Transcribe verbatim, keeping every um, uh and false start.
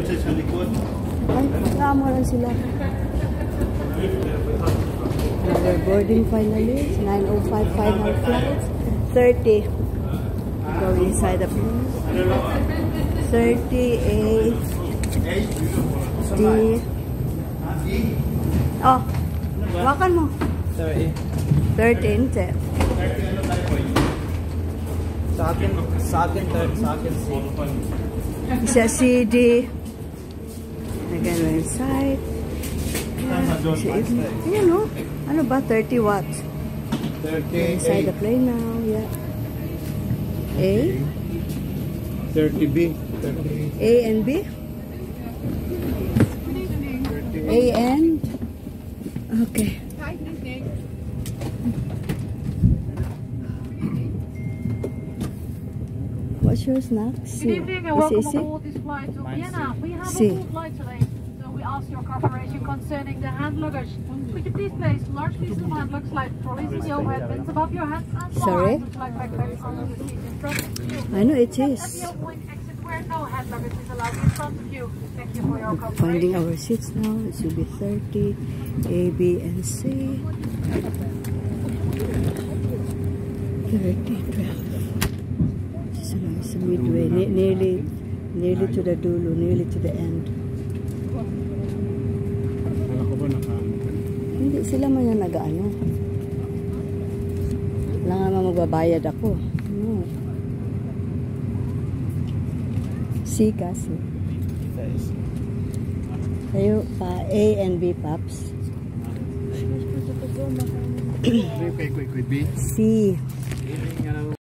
Ay, kasama lang sila. Now we're boarding finally. It's nine oh five final flight. thirty. Going inside the plane. thirty A D. Oh, wakan mo. thirty. thirty, inte. Sa akin, sa akin, sa akin, Isa C D. Again, we're inside. Yeah. Ayan o. Ano ba? thirty watts. thirty. Inside the plane now. Yeah. A. thirty B. A and B. A and. Okay. What's your snack? C. Good evening and welcome aboard this flight to Vienna. We have C. a full flight today, so we ask your cooperation concerning the hand luggage. Could you please place large pieces of hand luggage like trolleys in the overhead bins above your heads and small Sorry? items like backpacks under the seat in front of you. I know it At is. the point exit where no hand luggage is allowed in front of you. Thank you for your cooperation. Finding our seats now. It should be thirty. A, B, and C. thirty, twelve. It's a midway. Ne nearly, nearly to the dulo. Nearly to the end. Hindi sila man yung nag-ano. Wala nga naman magbabayad ako. No. C kasi. Tayo pa A and B, Paps. Quick, quick, quick, B. C.